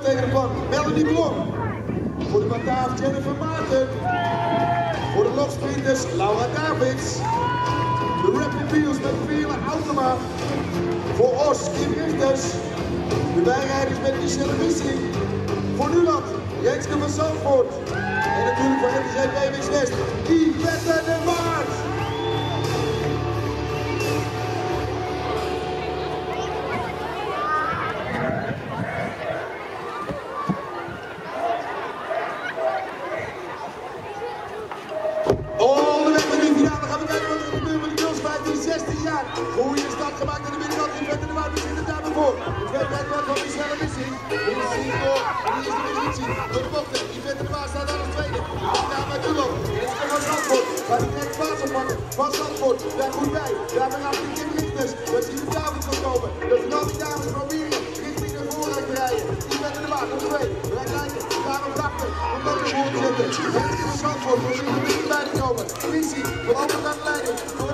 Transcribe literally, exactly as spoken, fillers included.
tegen de pan. Melanie Blom. Voor de Bataaf Jennifer Maarten. Voor de logsprinters Laura Davids. De Rapid Wheels met Veerle Automa. Voor Os Kim Richters. De bijrijders met Michelle Missing. Voor Nuland Renske van Zandvoort. En natuurlijk voor M T C B W West Yvette de Maart. Goeie start gemaakt aan de binnenkant, Yvette de Maart, we zitten daar voor. De tweede wedstrijd van Michelle Missing. Missing door, die is de positie. Door de bochten, Yvette de Maart staat aan de tweede. Daar met Nuland, Renske van Zandvoort. Gaat die direct plaats oppakken van Zandvoort. Daar goed bij, daar gaat de Kim Richters. Daar zien we Davids nog komen. De finale Davids proberen richting de vooruit te rijden. Yvette de Maart op twee. Wij kijken, daar op achter. Om dat weer voor te zetten. Renske van Zandvoort probeert er weer bij te komen. Missie, van andere kant leiding.